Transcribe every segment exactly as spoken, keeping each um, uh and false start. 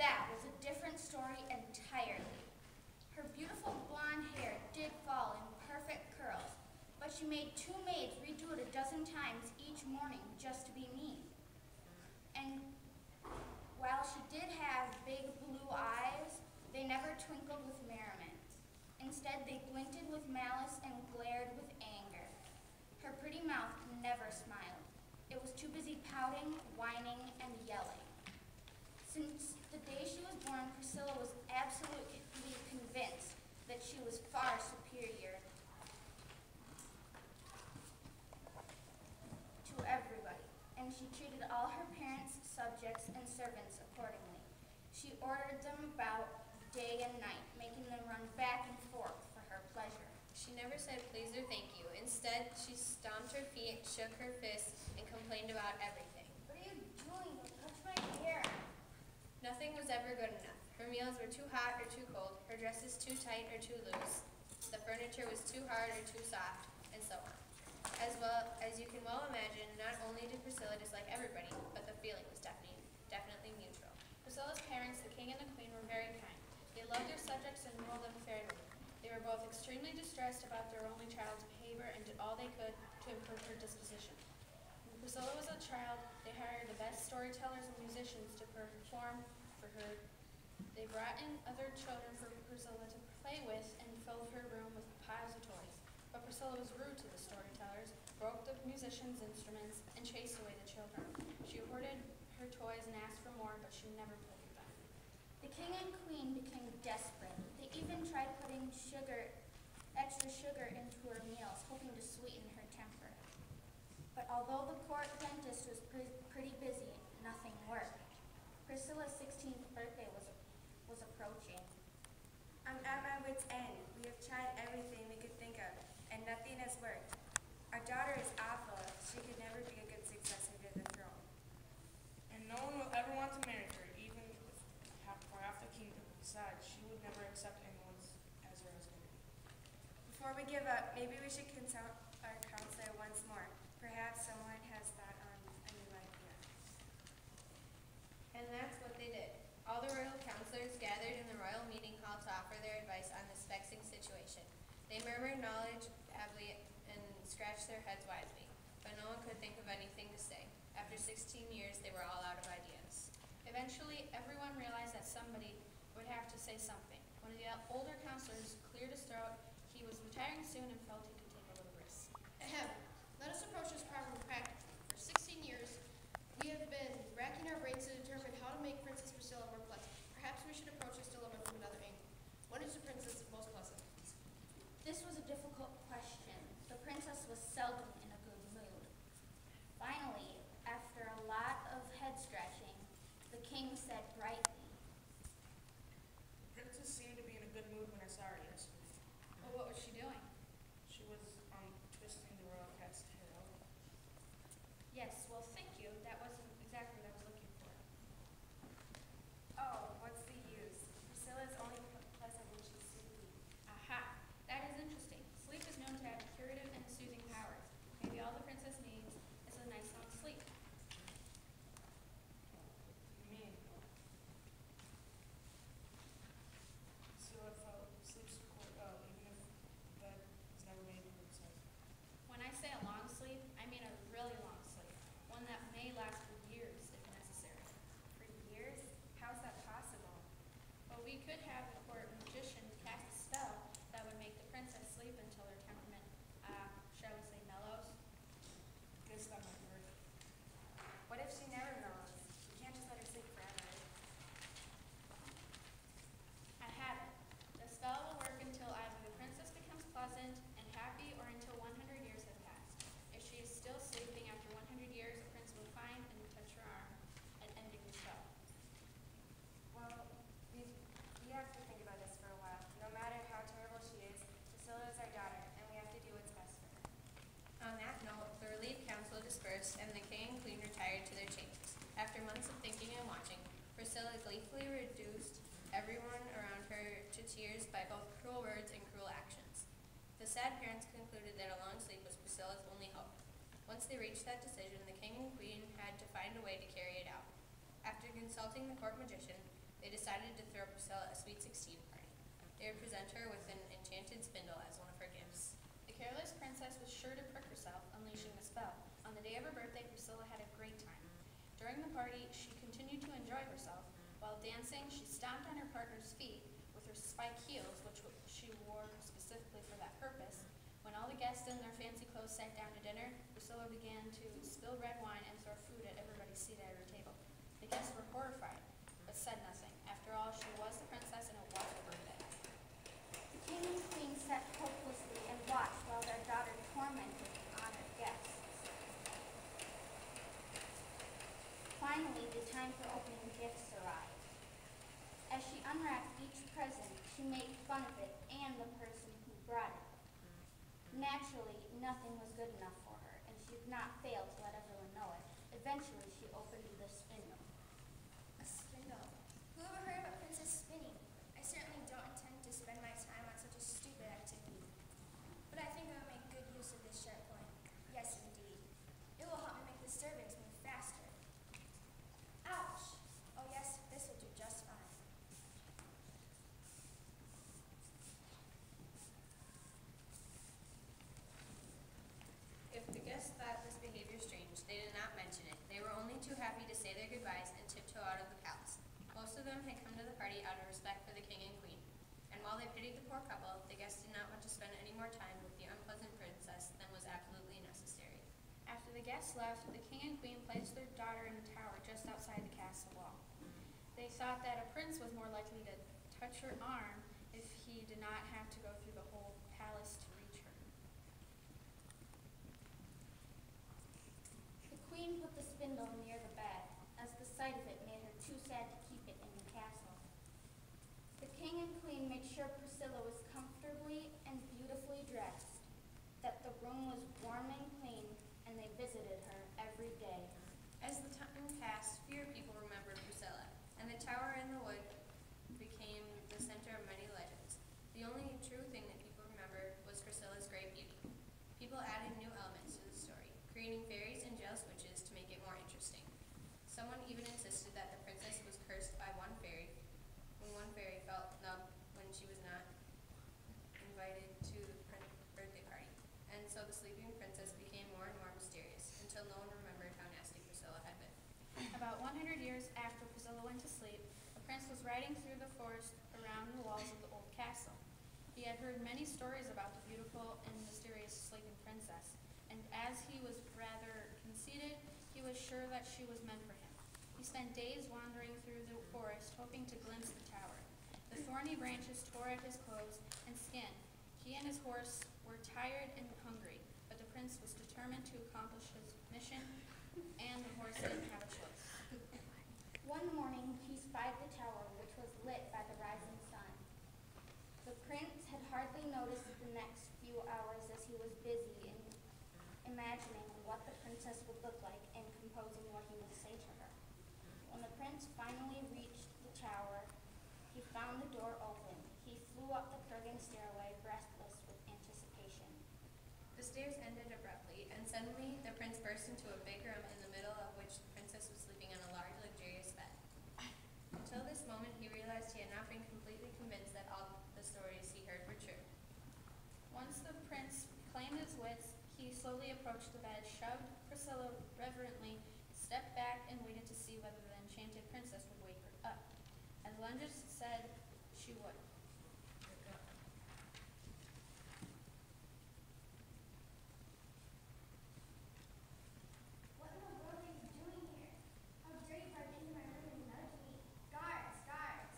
that was a different story entirely. Her beautiful blonde hair did fall in perfect curls, but she made two maids redo it a dozen times each morning just to be mean. And while she did have big blue eyes, they never twinkled with merriment. Instead, they glinted with malice and glared with anger. Her pretty mouth never smiled. It was too busy pouting, whining, and yelling. Since the day she was born, Priscilla was absolutely convinced that she was far superior to everybody, and she treated all her parents, subjects, and servants accordingly. She ordered them about day and night, making them run back and forth for her pleasure. She never said please or thank you. Instead, she stomped her feet, shook her fists, and complained about everything. What are you doing? Don't touch my hair. Nothing was ever good enough. Her meals were too hot or too cold, her dresses too tight or too loose, the furniture was too hard or too soft, and so on. As well as you can well imagine, not only did Priscilla dislike everybody, but the feeling was definitely, definitely mutual. Priscilla's parents, the king and the queen, were very kind. They loved their subjects and ruled them fairly. They were both extremely distressed about their only child's behavior and did all they could to improve her disposition. When Priscilla was a child, they hired the best storytellers and musicians to perform for her. They brought in other children for Priscilla to play with and filled her room with piles of toys. But Priscilla was rude to the storytellers, broke the musicians' instruments, and chased away the children. She hoarded her toys and asked for more, but she never played with them. The king and queen became desperate. They even tried putting sugar, extra sugar into her meals, hoping to sweeten her temper. But although the court dentist was pre pretty busy, nothing worked. Priscilla's sixteenth birthday was, was approaching. I'm at my wit's end. We have tried everything we could think of, and nothing has worked. Our daughter is awful. She could never be a good successor to the throne. And no one will ever want to marry her, even if half, for half the kingdom. Besides, she would never accept anyone as her husband. Before we give up, maybe we should consult our counselor once more. Perhaps someone has thought on a new idea. And that's what they did. All the royal counselors gathered in the royal meeting hall to offer their advice on this vexing situation. They murmured knowledge badly and scratched their heads wisely, but no one could think of anything to say. After sixteen years, they were all out of ideas. Eventually, everyone realized that somebody would have to say something. One of the older counselors cleared his throat. He was retiring soon and felt he could take a little risk. Ahem. Let us approach this problem practically. For sixteen years, we have been racking our brains to determine how to make Princess Priscilla more pleasant. Perhaps we should approach this dilemma from another angle. When is the princess most pleasant? This was a difficult question. The princess was seldom in a good mood. Finally, after a lot of head scratching, the king said brightly, The princess seemed to be in a good mood when I saw her yesterday. Well, what was she doing? She was um, twisting the royal cat's tail. Yes, well, thank you. That wasn't exactly what I was looking for. Oh, what's the use? Priscilla's only pleasant when she's sleepy. Aha! That is interesting. Sleep is known to have curative and soothing powers. Maybe all the princess needs is a nice long sleep. You mean? So if uh, sleep's uh, even if bed is never made for itself. When I say a long sleep, I mean a really long sleep. One that may last for years if necessary. For years? How's that possible? But we could have the court magician cast a spell that would make the princess sleep until her temperament, uh, shall we say, mellows. Guess that might work. What if she never mellows? We can't just let her sleep forever. I have it. The spell will work until either the princess becomes pleasant and happy or until one hundred years have passed. If she is still sleeping after one hundred years, the prince will find and touch her arm and ending the spell. Well, we we have to think about this for a while. No matter how terrible she is, Priscilla is our daughter, and we have to do what's best for her. On that note, the relieved council dispersed, and the king and queen retired to their chambers. After months of thinking and watching, Priscilla gleefully reduced everyone around her to tears by both cruel words and cruel actions. The sad parents concluded that a long sleep was Priscilla's only hope. Once they reached that decision, the king and queen had to find a way to carry it out. After consulting the court magician, they decided to throw Priscilla a sweet sixteen party. They would present her with an enchanted spindle as one of her gifts. The careless princess was sure to prick herself, unleashing the spell. On the day of her birthday, Priscilla had a great time. During the party, she continued to enjoy herself. While dancing, she stomped on her partner's feet with her spike heels, which w- she wore specifically for that purpose. When all the guests in their fancy clothes sat down to dinner, Priscilla began to spill red wine and throw food at everybody's seat at her table. The guests were horrified, but said nothing. After all, she was the princess and it was her birthday. The king and queen sat hopelessly and watched while their daughter tormented the honored guests. Finally, the time for opening gifts arrived. As she unwrapped each present, she made fun of it and the person who brought it. Naturally, nothing was good enough for her, and she did not fail to let everyone know it. Eventually, she opened the spindle. A spindle. Who ever heard of a princess spinning? I certainly don't intend to spend my time on such a stupid activity. But I think I will make good use of this sharp point. Yes, indeed. It will help me make the servants move faster. Ouch! Oh yes, this will do just fine. If the guests thought this behavior strange, they did not mention it. They were only too happy to say their goodbyes and tiptoe out of the palace. Most of them had come to the party out of respect for the king and queen. And while they pitied the poor couple, the guests did not want to spend any more time with the unpleasant princess than was absolutely necessary. After the guests left, the king and queen placed their daughter in a tower just outside the castle wall. They thought that a prince was more likely to touch her arm if he did not have to go through the whole palace to reach her. The queen put the spindle near the bed, as the sight of it made her too sad to keep it in the castle. The king and queen made sure Priscilla was comfortably and beautifully dressed, that the room was warm and clean, and they visited her every day. As the time passed, fewer people remembered Priscilla, and the tower in the wood became the center of many legends. The only true thing that people remembered was Priscilla's great beauty. People added new elements to the story, creating fairies and jealous witches to make it more interesting. Someone even insisted that the princess was cursed by one fairy, when one fairy felt nubbed when she was not invited to the prin- birthday party. And so the sleeping princess became more and more mysterious, until no one remembered how nasty Priscilla had been. About one hundred years after Priscilla went to sleep, a prince was riding through the forest around the walls of the old castle. He had heard many stories about the beautiful and mysterious sleeping princess, and as he was rather conceited, he was sure that she was meant for him. He spent days wandering through the forest, hoping to glimpse the tower. The thorny branches tore at his clothes and skin. He and his horse were tired and hungry, but the prince was determined to accomplish his mission, and the horse didn't have a choice. One morning, he spied the tower, which was lit by the rising sun. The prince had hardly noticed the next few hours as he was busy in imagining what the princess would look like and composing what he would say to her. When the prince finally reached the tower, he found the door open. He flew up the curving stairway, breathless with anticipation. The stairs ended abruptly, and suddenly the prince burst into a big room in the middle of which the princess was sleeping on a large, luxurious bed. Until this moment, he realized he had not been completely convinced that all the stories he heard were true. Once the prince claimed his wits, he slowly approached the bed, shoved Priscilla reverently, stepped back, and waited to see whether the enchanted princess would wake her up. As Lunges said she would. What in the world are you doing here? How dare you break into my room and nudge me? Guards, guards!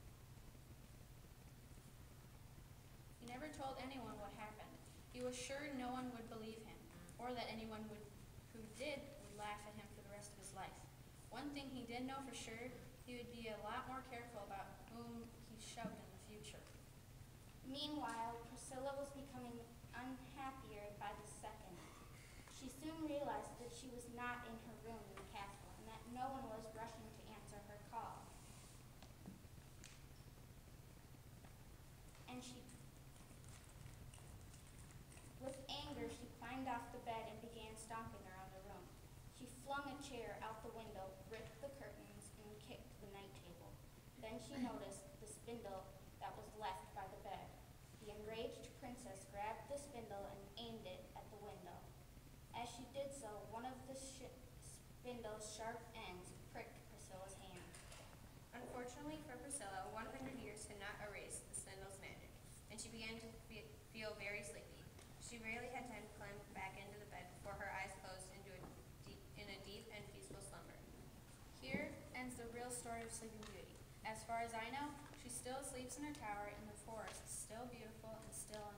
He never told anyone what happened. He was sure no one would believe him, or that anyone would, who did would laugh at him for the rest of his life. One thing he did know for sure, he would be a lot more careful about whom he shoved in the future. Meanwhile, Priscilla was becoming unhappier by the second. She soon realized that she was not in her room in the castle, and that no one was rushing to answer her call. And she, with anger, she climbed off the bed and began stomping around the room. She flung a chair out the window, ripped the curtains, and kicked the night table. then she noticed the spindle that was left by the bed. The enraged princess grabbed the spindle and aimed it at the window. As she did so, one of the sh- spindle's sharp ends pricked Priscilla's hand. Unfortunately for Priscilla, one hundred years had not erased the spindle's magic, and she began to fe- feel very sleepy. She rarely had time to climb back into the bed before her eyes closed into a deep, in a deep and peaceful slumber. Here ends the real story of Sleeping Beauty. As far as I know, she still sleeps in her tower in the forest, still beautiful and still